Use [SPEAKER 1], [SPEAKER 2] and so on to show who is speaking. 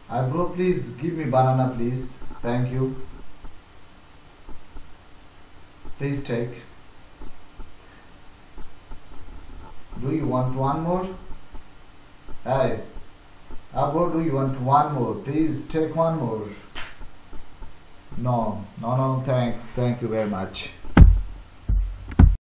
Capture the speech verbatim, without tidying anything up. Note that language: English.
[SPEAKER 1] Uh, bro, please give me banana, please. Thank you. Please take. Do you want one more? Hey, uh, bro, do you want one more? Please take one more. No, no, no, thank, thank you very much.